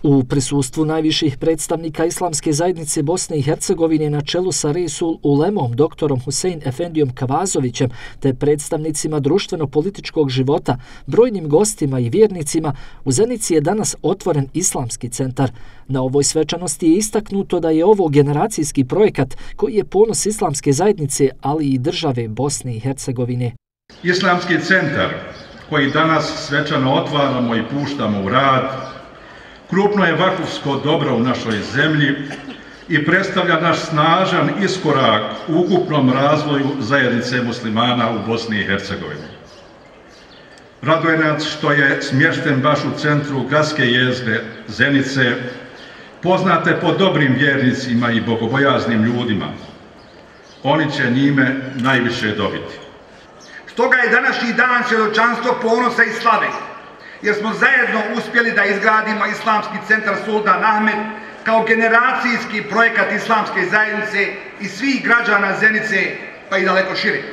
U prisustvu najviših predstavnika Islamske zajednice Bosne i Hercegovine na čelu sa Reisul Ulemom, doktorom Husein Efendijom Kavazovićem, te predstavnicima društveno-političkog života, brojnim gostima i vjernicima, u Zenici je danas otvoren Islamski centar. Na ovoj svečanosti je istaknuto da je ovo generacijski projekat koji je ponos Islamske zajednice, ali i države Bosne i Hercegovine. Islamski centar koji danas svečano otvaramo i puštamo u rad, krupno je vakufsko dobro u našoj zemlji i predstavlja naš snažan iskorak u ukupnom razvoju zajednice muslimana u Bosni i Hercegovini. Raduje nas što je smješten baš u centru gradske jezgre Zenice, poznate po dobrim vjernicima i bogobojaznim ljudima. Oni će njime najviše dobiti. Stoga je današnji dan svjedočanstvo ponosa i slave, jer smo zajedno uspjeli da izgradimo Islamski centar Sultan Ahmet kao generacijski projekat Islamske zajednice i svih građana Zenice, pa i daleko šire.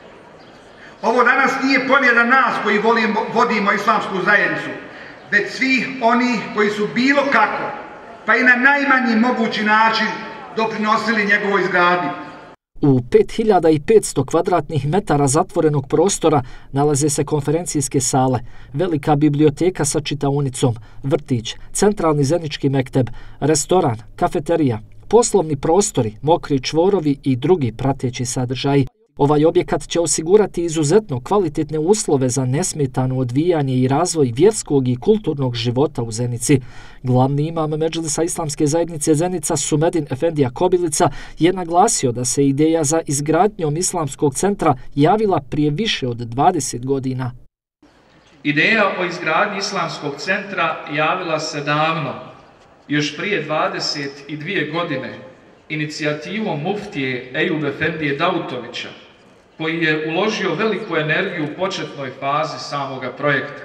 Ovo danas nije pobjeda nas koji vodimo Islamsku zajednicu, već svih onih koji su bilo kako, pa i na najmanji mogući način doprinosili njegovoj izgradnji. U 5500 kvadratnih metara zatvorenog prostora nalaze se konferencijske sale, velika biblioteka sa čitaonicom, vrtić, centralni zenički mekteb, restoran, kafeterija, poslovni prostori, mokri čvorovi i drugi prateći sadržaji. Ovaj objekat će osigurati izuzetno kvalitetne uslove za nesmetano odvijanje i razvoj vjerskog i kulturnog života u Zenici. Glavni imam Medžlisa Islamske zajednice Zenica Sumedin Efendija Kobilica je naglasio da se ideja za izgradnjom Islamskog centra javila prije više od 20 godina. Ideja o izgradnji Islamskog centra javila se davno, još prije 22 godine, inicijativom muftije Ejub Efendije Dautovića, koji je uložio veliku energiju u početnoj fazi samoga projekta.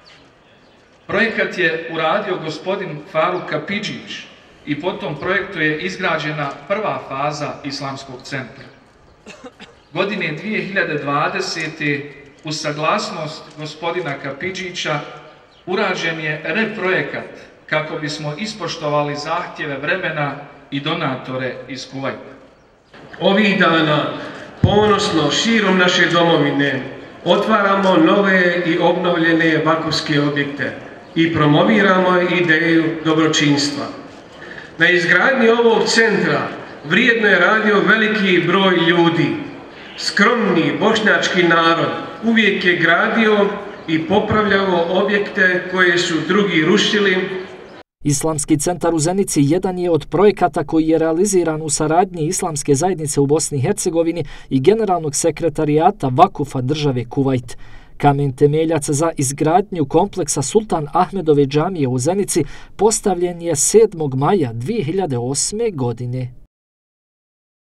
Projekat je uradio gospodin Faruk Kapidžić i po tom projektu je izgrađena prva faza Islamskog centra. Godine 2020. uz saglasnost gospodina Kapidžića urađen je reprojekat kako bismo ispoštovali zahtjeve vremena i donatore iz Kuvajta. Ovih dana ponosno širom naše domovine otvaramo nove i obnovljene vakufske objekte i promoviramo ideju dobročinstva. Na izgradnji ovog centra vrijedno je radio veliki broj ljudi. Skromni bošnjački narod uvijek je gradio i popravljao objekte koje su drugi rušili. Islamski centar u Zenici jedan je od projekata koji je realiziran u saradnji Islamske zajednice u Bosni i Hercegovini i Generalnog sekretarijata Vakufa države Kuvajt. Kamen temeljac za izgradnju kompleksa Sultan Ahmedove džamije u Zenici postavljen je 7. maja 2008. godine.